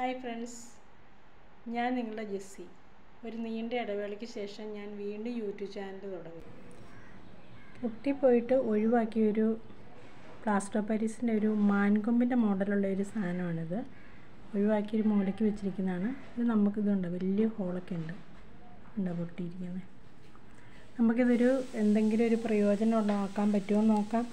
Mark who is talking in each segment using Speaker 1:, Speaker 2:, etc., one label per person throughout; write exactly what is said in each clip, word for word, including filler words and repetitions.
Speaker 1: Hi friends, ഞാൻ നിങ്ങളുടെ Jessy. ഒരു നീണ്ട ഇടവേളയ്ക്ക് ശേഷം ഞാൻ വീണ്ടും യൂട്യൂബ് ചാനൽ തുടങ്ങി. പൊട്ടിപ്പോയിട്ട് ഒഴിവാക്കിയൊരു പ്ലാസ്റ്റർ ഓഫ് പാരീസിൻ്റെ ഒരു മാൻകൊമ്പിൻ്റെ മോഡലുള്ള ഒരു സാധനമാണിത്. ഒഴിവാക്കിയൊരു മൂലയ്ക്ക് വെച്ചിരിക്കുന്നതാണ്. ഇത് നമുക്കിതുണ്ട്, വലിയ ഹോളൊക്കെ ഉണ്ട്, ഉണ്ടോ പൊട്ടിയിരിക്കുന്നത്. നമുക്കിതൊരു എന്തെങ്കിലും ഒരു പ്രയോജനം ഉണ്ടാക്കാൻ പറ്റുമോ എന്ന് നോക്കാം.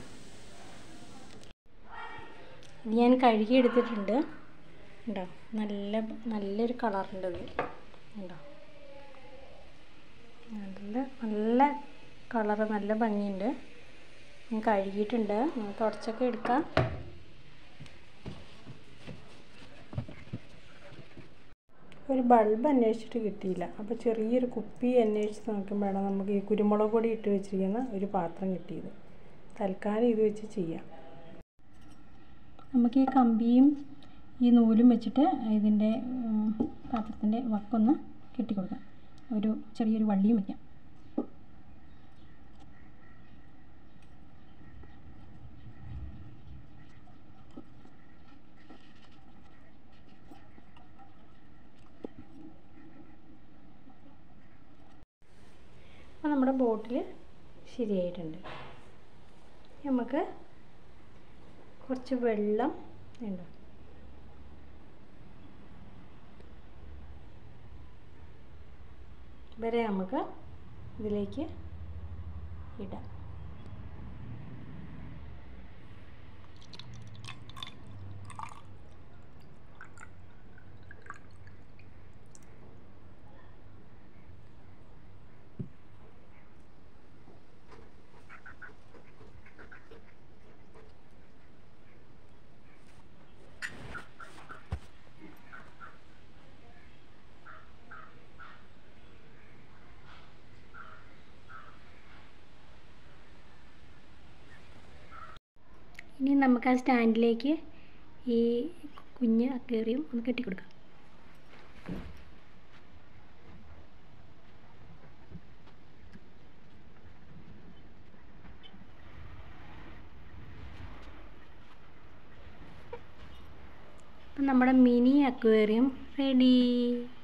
Speaker 1: ഇത് ഞാൻ കഴുകി എടുത്തിട്ടുണ്ട്. ഉണ്ടോ, നല്ല നല്ലൊരു കളറുണ്ട്. ഇത് ഉണ്ടോ, നല്ല നല്ല കളറ്, നല്ല ഭംഗിയുണ്ട്. ഞാൻ കഴുകിയിട്ടുണ്ട്. നമുക്ക് തുടച്ചൊക്കെ എടുക്കാം. ഒരു ബൾബ് അന്വേഷിച്ചിട്ട് കിട്ടിയില്ല. അപ്പോൾ ചെറിയൊരു കുപ്പി അന്വേഷിച്ച് നോക്കുമ്പോഴാണ് നമുക്ക് ഈ കുരുമുളക് പൊടി ഇട്ട് വെച്ചിരിക്കുന്ന ഒരു പാത്രം കിട്ടിയത്. തൽക്കാലം ഇത് വെച്ച് ചെയ്യാം. നമുക്ക് ഈ കമ്പിയും ഈ നൂലും വെച്ചിട്ട് ഇതിൻ്റെ പാത്രത്തിൻ്റെ വക്കൊന്ന് കെട്ടിക്കൊടുക്കാം. ഒരു ചെറിയൊരു വള്ളിയും വയ്ക്കാം. അപ്പോൾ നമ്മുടെ ബോട്ടിൽ ശരിയായിട്ടുണ്ട്. നമുക്ക് കുറച്ച് വെള്ളം ഉണ്ടോ, വരെ നമുക്ക് ഇതിലേക്ക് ഇടാം. ഇനി നമുക്ക് ആ സ്റ്റാൻഡിലേക്ക് ഈ കുഞ്ഞ് അക്വേറിയം ഒന്ന് കെട്ടിക്കൊടുക്കാം. അപ്പം നമ്മുടെ മിനി അക്വേറിയം റെഡി.